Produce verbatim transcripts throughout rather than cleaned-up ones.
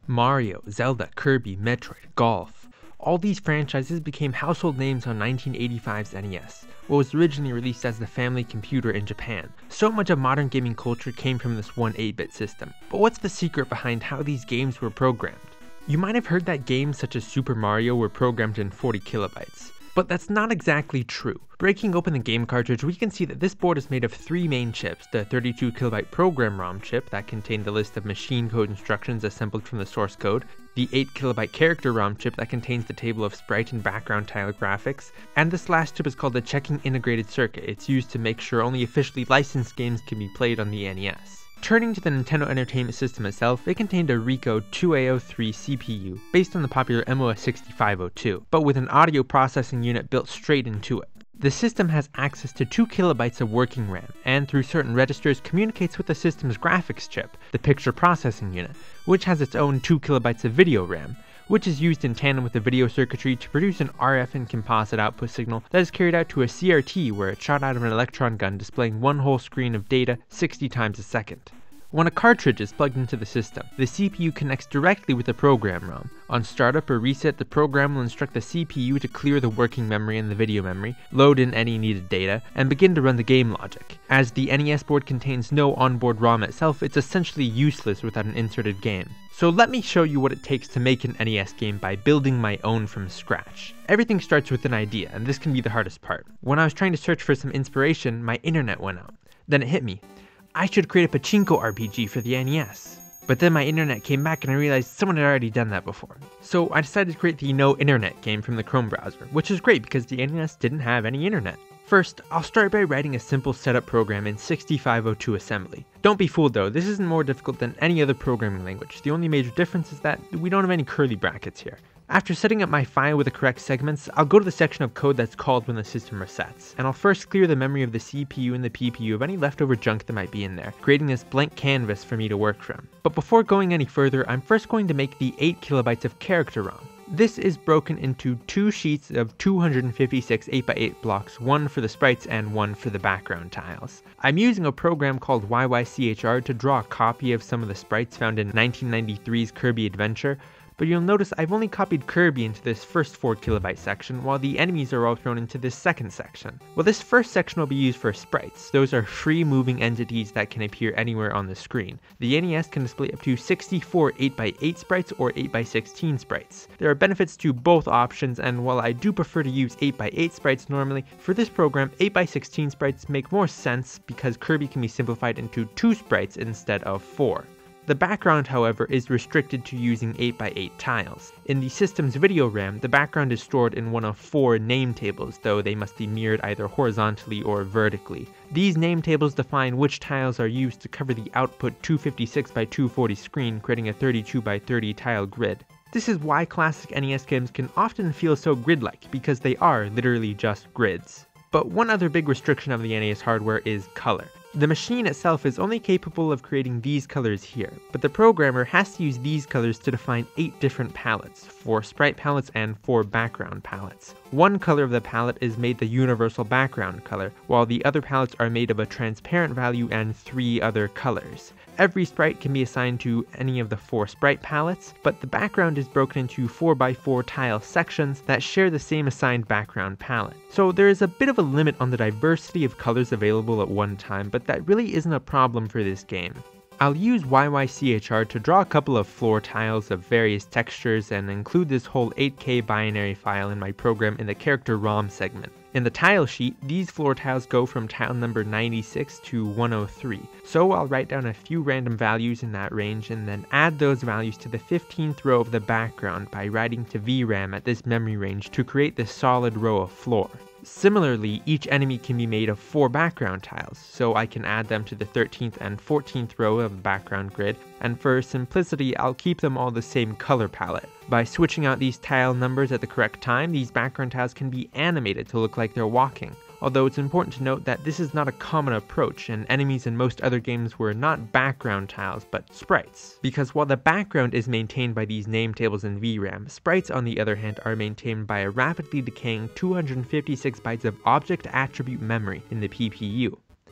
Mario, Zelda, Kirby, Metroid, Golf. All these franchises became household names on nineteen eighty-five's N E S, what was originally released as the family computer in Japan. So much of modern gaming culture came from this one eight bit system. But what's the secret behind how these games were programmed? You might have heard that games such as Super Mario were programmed in forty kilobytes. But that's not exactly true. Breaking open the game cartridge, we can see that this board is made of three main chips: the thirty-two kilobyte program ROM chip that contained a list of machine code instructions assembled from the source code, the eight kilobyte character ROM chip that contains the table of sprite and background tile graphics, and this last chip is called the checking integrated circuit. It's used to make sure only officially licensed games can be played on the N E S. Turning to the Nintendo Entertainment System itself, it contained a Ricoh two A oh three C P U based on the popular M O S sixty-five oh two, but with an audio processing unit built straight into it. The system has access to two kilobytes of working RAM, and through certain registers communicates with the system's graphics chip, the picture processing unit, which has its own two kilobytes of video RAM, which is used in tandem with the video circuitry to produce an R F and composite output signal that is carried out to a C R T where it's shot out of an electron gun displaying one whole screen of data sixty times a second. When a cartridge is plugged into the system, the C P U connects directly with the program ROM. On startup or reset, the program will instruct the C P U to clear the working memory and the video memory, load in any needed data, and begin to run the game logic. As the N E S board contains no onboard ROM itself, it's essentially useless without an inserted game. So let me show you what it takes to make an N E S game by building my own from scratch. Everything starts with an idea, and this can be the hardest part. When I was trying to search for some inspiration, my internet went out. Then it hit me. I should create a pachinko R P G for the N E S. But then my internet came back and I realized someone had already done that before. So I decided to create the No Internet game from the Chrome browser, which is great because the N E S didn't have any internet. First, I'll start by writing a simple setup program in sixty-five oh two assembly. Don't be fooled though, this isn't more difficult than any other programming language. The only major difference is that we don't have any curly brackets here. After setting up my file with the correct segments, I'll go to the section of code that's called when the system resets, and I'll first clear the memory of the C P U and the P P U of any leftover junk that might be in there, creating this blank canvas for me to work from. But before going any further, I'm first going to make the eight kilobytes of character ROM. This is broken into two sheets of two hundred fifty-six eight by eight blocks, one for the sprites and one for the background tiles. I'm using a program called Y Y C H R to draw a copy of some of the sprites found in nineteen ninety-three's Kirby Adventure, but you'll notice I've only copied Kirby into this first four kilobyte section, while the enemies are all thrown into this second section. Well, this first section will be used for sprites. Those are free moving entities that can appear anywhere on the screen. The N E S can display up to sixty-four eight by eight sprites or eight by sixteen sprites. There are benefits to both options, and while I do prefer to use eight by eight sprites normally, for this program eight by sixteen sprites make more sense because Kirby can be simplified into two sprites instead of four. The background, however, is restricted to using eight by eight tiles. In the system's video RAM, the background is stored in one of four name tables, though they must be mirrored either horizontally or vertically. These name tables define which tiles are used to cover the output two fifty-six by two forty screen, creating a thirty-two by thirty tile grid. This is why classic N E S games can often feel so grid-like, because they are literally just grids. But one other big restriction of the N E S hardware is color. The machine itself is only capable of creating these colors here, but the programmer has to use these colors to define eight different palettes, four sprite palettes and four background palettes. One color of the palette is made the universal background color, while the other palettes are made of a transparent value and three other colors. Every sprite can be assigned to any of the four sprite palettes, but the background is broken into four by four tile sections that share the same assigned background palette. So there is a bit of a limit on the diversity of colors available at one time, but that really isn't a problem for this game. I'll use Y Y C H R to draw a couple of floor tiles of various textures and include this whole eight K binary file in my program in the character ROM segment. In the tile sheet, these floor tiles go from tile number ninety-six to one oh three, so I'll write down a few random values in that range and then add those values to the fifteenth row of the background by writing to V RAM at this memory range to create this solid row of floor. Similarly, each enemy can be made of four background tiles, so I can add them to the thirteenth and fourteenth row of the background grid, and for simplicity I'll keep them all the same color palette. By switching out these tile numbers at the correct time, these background tiles can be animated to look like they're walking. Although it's important to note that this is not a common approach, and enemies in most other games were not background tiles but sprites. Because while the background is maintained by these name tables in V RAM, sprites on the other hand are maintained by a rapidly decaying two hundred fifty-six bytes of object attribute memory in the P P U.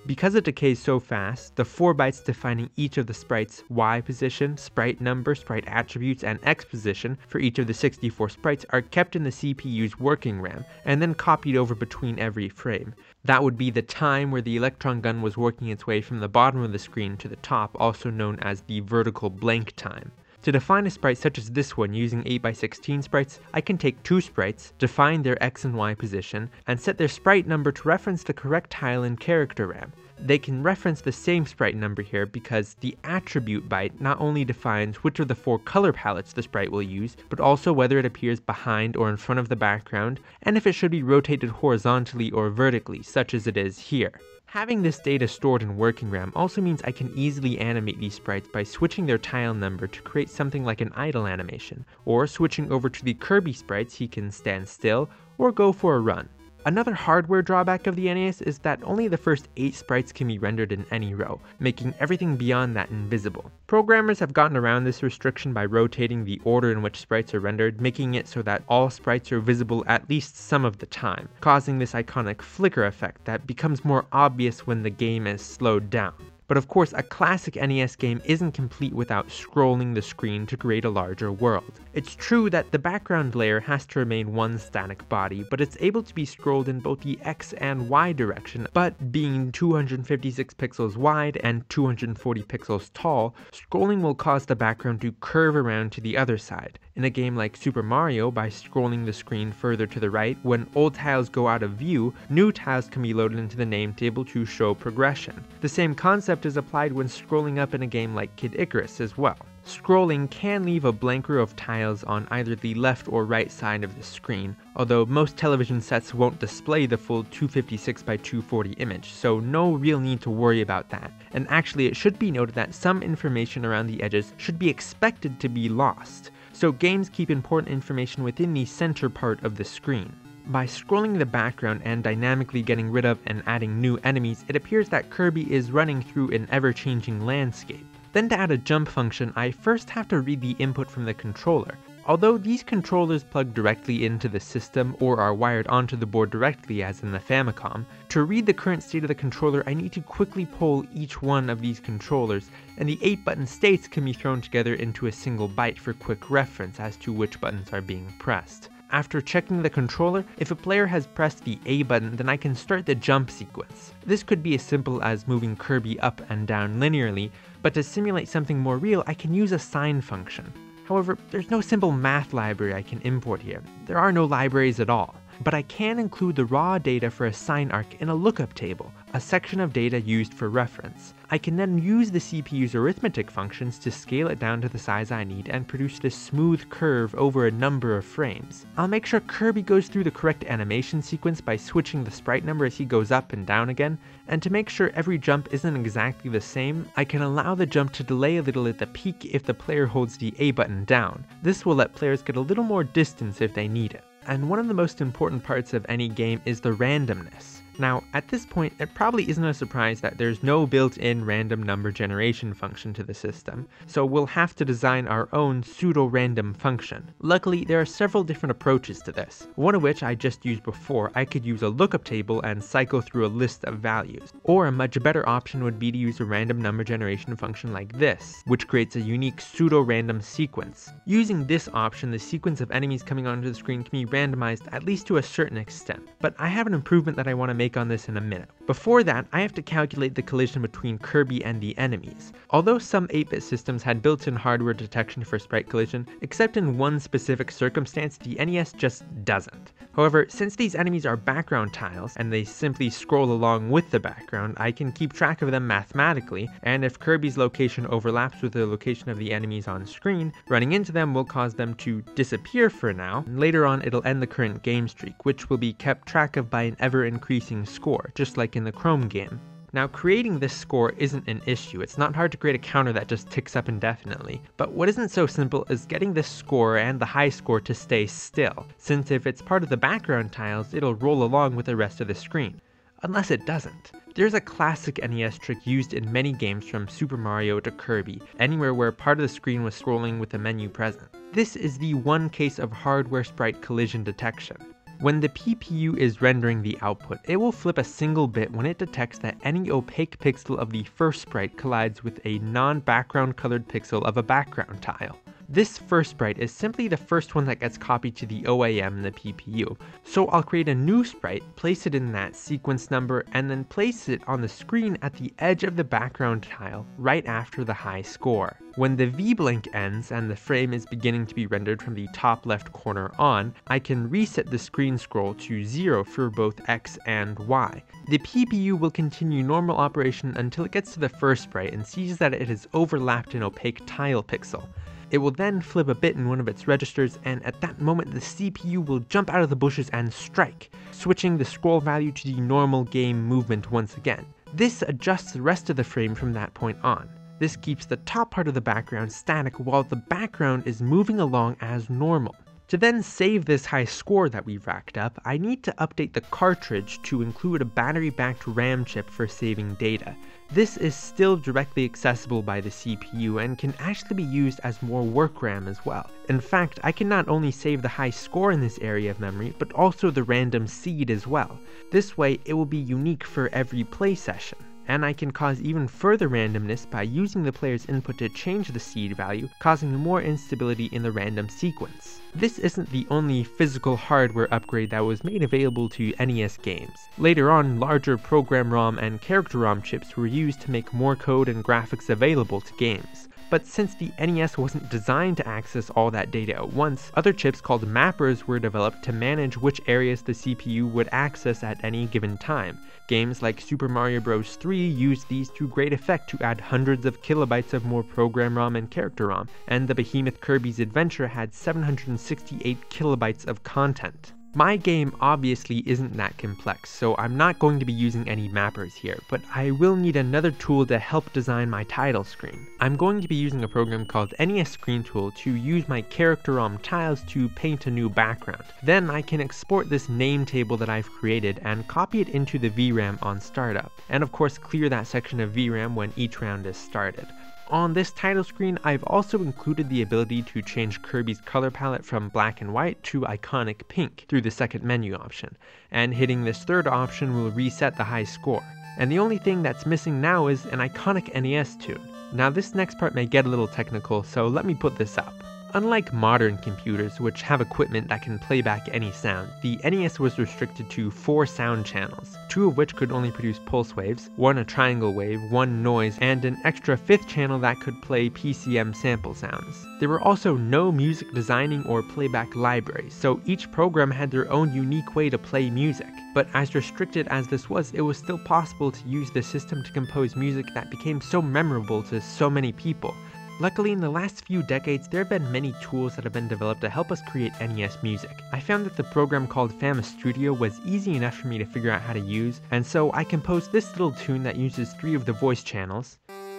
Because it decays so fast, the four bytes defining each of the sprite's Y position, sprite number, sprite attributes, and X position for each of the sixty-four sprites are kept in the C P U's working RAM, and then copied over between every frame. That would be the time where the electron gun was working its way from the bottom of the screen to the top, also known as the vertical blank time. To define a sprite such as this one using eight by sixteen sprites, I can take two sprites, define their X and Y position, and set their sprite number to reference the correct tile in character RAM. They can reference the same sprite number here because the attribute byte not only defines which of the four color palettes the sprite will use, but also whether it appears behind or in front of the background, and if it should be rotated horizontally or vertically, such as it is here. Having this data stored in working RAM also means I can easily animate these sprites by switching their tile number to create something like an idle animation, or switching over to the Kirby sprites he can stand still or go for a run. Another hardware drawback of the N E S is that only the first eight sprites can be rendered in any row, making everything beyond that invisible. Programmers have gotten around this restriction by rotating the order in which sprites are rendered, making it so that all sprites are visible at least some of the time, causing this iconic flicker effect that becomes more obvious when the game is slowed down. But of course, a classic N E S game isn't complete without scrolling the screen to create a larger world. It's true that the background layer has to remain one static body, but it's able to be scrolled in both the X and Y direction, but being two hundred fifty-six pixels wide and two hundred forty pixels tall, scrolling will cause the background to curve around to the other side. In a game like Super Mario, by scrolling the screen further to the right, when old tiles go out of view, new tiles can be loaded into the name table to show progression. The same concept is applied when scrolling up in a game like Kid Icarus as well. Scrolling can leave a blank row of tiles on either the left or right side of the screen, although most television sets won't display the full two fifty-six by two forty image, so no real need to worry about that. And actually, it should be noted that some information around the edges should be expected to be lost, so games keep important information within the center part of the screen. By scrolling the background and dynamically getting rid of and adding new enemies, it appears that Kirby is running through an ever-changing landscape. Then to add a jump function, I first have to read the input from the controller. Although these controllers plug directly into the system or are wired onto the board directly as in the Famicom, to read the current state of the controller I need to quickly pull each one of these controllers, and the eight button states can be thrown together into a single byte for quick reference as to which buttons are being pressed. After checking the controller, if a player has pressed the A button, then I can start the jump sequence. This could be as simple as moving Kirby up and down linearly, but to simulate something more real, I can use a sine function. However, there's no simple math library I can import here. There are no libraries at all. But I can include the raw data for a sine arc in a lookup table, a section of data used for reference. I can then use the C P U's arithmetic functions to scale it down to the size I need and produce this smooth curve over a number of frames. I'll make sure Kirby goes through the correct animation sequence by switching the sprite number as he goes up and down again, and to make sure every jump isn't exactly the same, I can allow the jump to delay a little at the peak if the player holds the A button down. This will let players get a little more distance if they need it. And one of the most important parts of any game is the randomness. Now, at this point, it probably isn't a surprise that there's no built-in random number generation function to the system, so we'll have to design our own pseudo-random function. Luckily, there are several different approaches to this, one of which I just used before. I could use a lookup table and cycle through a list of values. Or a much better option would be to use a random number generation function like this, which creates a unique pseudo-random sequence. Using this option, the sequence of enemies coming onto the screen can be randomized at least to a certain extent, but I have an improvement that I want to make on this in a minute. Before that, I have to calculate the collision between Kirby and the enemies. Although some eight bit systems had built-in hardware detection for sprite collision, except in one specific circumstance, the N E S just doesn't. However, since these enemies are background tiles, and they simply scroll along with the background, I can keep track of them mathematically, and if Kirby's location overlaps with the location of the enemies on screen, running into them will cause them to disappear for now, and later on it'll end the current game streak, which will be kept track of by an ever-increasing score, just like in the Chrome game. Now, creating this score isn't an issue. It's not hard to create a counter that just ticks up indefinitely. But what isn't so simple is getting this score and the high score to stay still, since if it's part of the background tiles, it'll roll along with the rest of the screen. Unless it doesn't. There's a classic N E S trick used in many games from Super Mario to Kirby, anywhere where part of the screen was scrolling with the menu present. This is the one case of hardware sprite collision detection. When the P P U is rendering the output, it will flip a single bit when it detects that any opaque pixel of the first sprite collides with a non-background colored pixel of a background tile. This first sprite is simply the first one that gets copied to the O A M in the P P U, so I'll create a new sprite, place it in that sequence number, and then place it on the screen at the edge of the background tile right after the high score. When the V-blink ends and the frame is beginning to be rendered from the top left corner on, I can reset the screen scroll to zero for both X and Y. The P P U will continue normal operation until it gets to the first sprite and sees that it has overlapped an opaque tile pixel. It will then flip a bit in one of its registers, and at that moment the C P U will jump out of the bushes and strike, switching the scroll value to the normal game movement once again. This adjusts the rest of the frame from that point on. This keeps the top part of the background static while the background is moving along as normal. To then save this high score that we've racked up, I need to update the cartridge to include a battery-backed RAM chip for saving data. This is still directly accessible by the C P U and can actually be used as more work RAM as well. In fact, I can not only save the high score in this area of memory, but also the random seed as well. This way, it will be unique for every play session. And I can cause even further randomness by using the player's input to change the seed value, causing more instability in the random sequence. This isn't the only physical hardware upgrade that was made available to N E S games. Later on, larger program ROM and character ROM chips were used to make more code and graphics available to games. But since the N E S wasn't designed to access all that data at once, other chips called mappers were developed to manage which areas the C P U would access at any given time. Games like Super Mario Bros. three used these to great effect to add hundreds of kilobytes of more program ROM and character ROM, and the behemoth Kirby's Adventure had seven hundred sixty-eight kilobytes of content. My game obviously isn't that complex, so I'm not going to be using any mappers here, but I will need another tool to help design my title screen. I'm going to be using a program called N E S Screen Tool to use my character ROM tiles to paint a new background. Then I can export this name table that I've created and copy it into the V RAM on startup, and of course clear that section of V RAM when each round is started. On this title screen, I've also included the ability to change Kirby's color palette from black and white to iconic pink through the second menu option, and hitting this third option will reset the high score. And the only thing that's missing now is an iconic N E S tune. Now this next part may get a little technical, so let me put this up. Unlike modern computers, which have equipment that can play back any sound, the N E S was restricted to four sound channels, two of which could only produce pulse waves, one a triangle wave, one noise, and an extra fifth channel that could play P C M sample sounds. There were also no music designing or playback libraries, so each program had their own unique way to play music. But as restricted as this was, it was still possible to use the system to compose music that became so memorable to so many people. Luckily, in the last few decades, there have been many tools that have been developed to help us create N E S music. I found that the program called Fama Studio was easy enough for me to figure out how to use, and so I composed this little tune that uses three of the voice channels,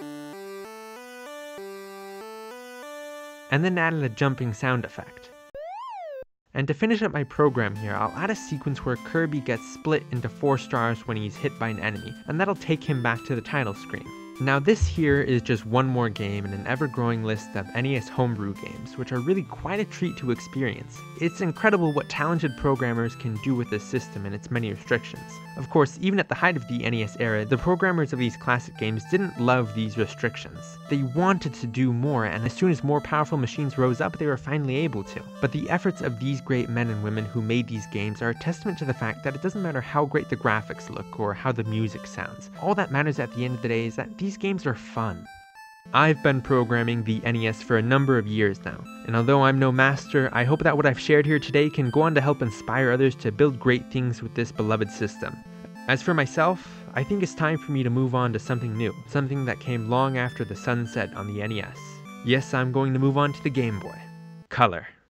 and then added a jumping sound effect. And to finish up my program here, I'll add a sequence where Kirby gets split into four stars when he's hit by an enemy, and that'll take him back to the title screen. Now this here is just one more game in an ever-growing list of N E S homebrew games, which are really quite a treat to experience. It's incredible what talented programmers can do with this system and its many restrictions. Of course, even at the height of the N E S era, the programmers of these classic games didn't love these restrictions. They wanted to do more, and as soon as more powerful machines rose up, they were finally able to. But the efforts of these great men and women who made these games are a testament to the fact that it doesn't matter how great the graphics look or how the music sounds. All that matters at the end of the day is that these games are fun. I've been programming the N E S for a number of years now, and although I'm no master, I hope that what I've shared here today can go on to help inspire others to build great things with this beloved system. As for myself, I think it's time for me to move on to something new, something that came long after the sun set on the N E S. Yes, I'm going to move on to the Game Boy. Color.